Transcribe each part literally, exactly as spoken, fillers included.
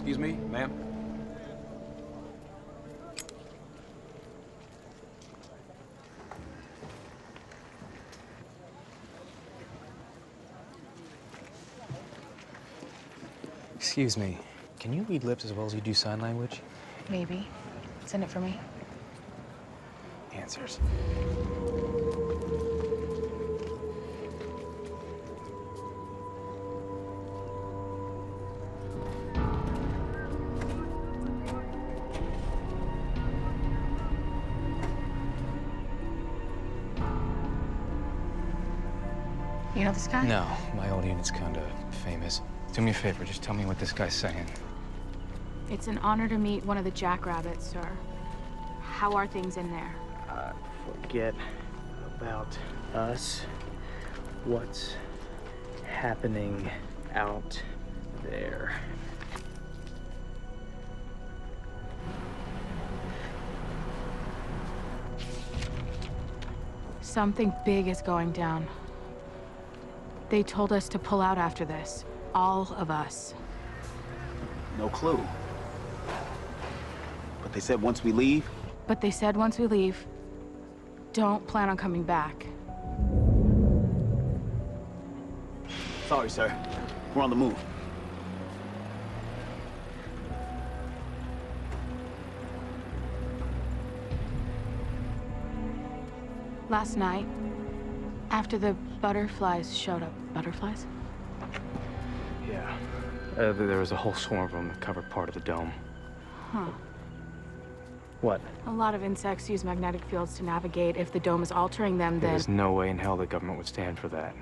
Excuse me, ma'am? Excuse me, can you read lips as well as you do sign language? Maybe. Send it for me. Answers. You know this guy? No, my old unit's kinda famous. Do me a favor, just tell me what this guy's saying. It's an honor to meet one of the jackrabbits, sir. How are things in there? Uh, forget about us. What's happening out there? Something big is going down. They told us to pull out after this. All of us. No clue. But they said once we leave? But they said once we leave, don't plan on coming back. Sorry, sir. We're on the move. Last night, after the butterflies showed up. Butterflies? Yeah. Uh, there was a whole swarm of them that covered part of the dome. Huh. What? A lot of insects use magnetic fields to navigate. If the dome is altering them, then... There's no way in hell the government would stand for that.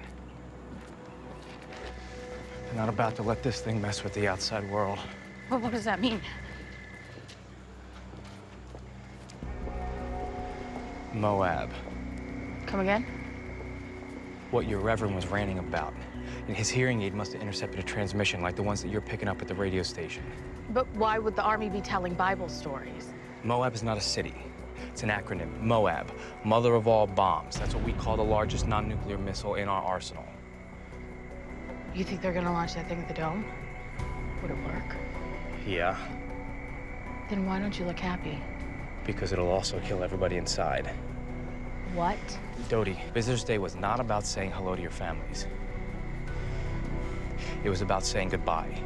They're not about to let this thing mess with the outside world. Well, what does that mean? MOAB. Come again? What your reverend was ranting about. And his hearing aid must have intercepted a transmission like the ones that you're picking up at the radio station. But why would the army be telling Bible stories? MOAB is not a city. It's an acronym, MOAB, Mother of All Bombs. That's what we call the largest non-nuclear missile in our arsenal. You think they're gonna launch that thing at the dome? Would it work? Yeah. Then why don't you look happy? Because it'll also kill everybody inside. What? Dodie, Visitor's Day was not about saying hello to your families. It was about saying goodbye.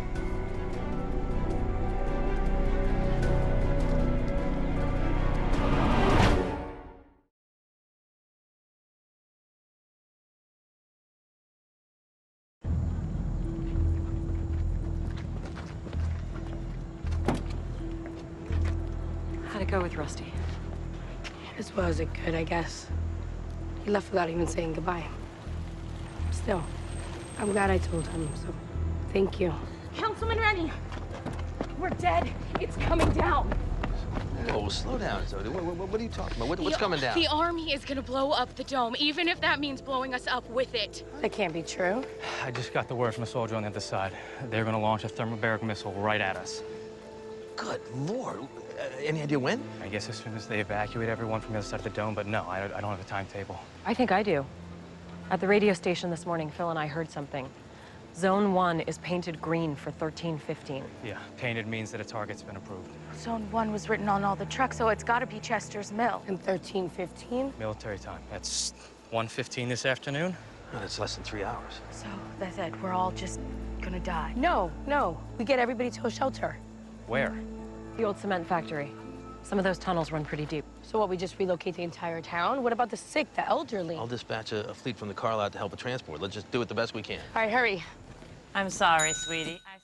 How'd it go with Rusty? As well as it could, I guess. He left without even saying goodbye. Still, I'm glad I told him, so thank you. Councilman Rennie, we're dead. It's coming down. Whoa, slow down, Zodi. What, what, what are you talking about? What, what's the, coming down? The army is gonna blow up the dome, even if that means blowing us up with it. That can't be true. I just got the word from a soldier on the other side. They're gonna launch a thermobaric missile right at us. Good Lord. Uh, any idea when? I guess as soon as they evacuate everyone from the other side of the dome, but no, I, I don't have a timetable. I think I do. At the radio station this morning, Phil and I heard something. Zone one is painted green for thirteen fifteen. Yeah, painted means that a target's been approved. Zone one was written on all the trucks, so it's gotta be Chester's Mill. And thirteen fifteen? Military time. That's one fifteen this afternoon. Oh, that's less than three hours. So that's it. We're all just gonna die. No, no. We get everybody to a shelter. Where? The old cement factory. Some of those tunnels run pretty deep. So what, we just relocate the entire town? What about the sick, the elderly? I'll dispatch a, a fleet from the Carlisle to help with transport. Let's just do it the best we can. All right, hurry. I'm sorry, sweetie. I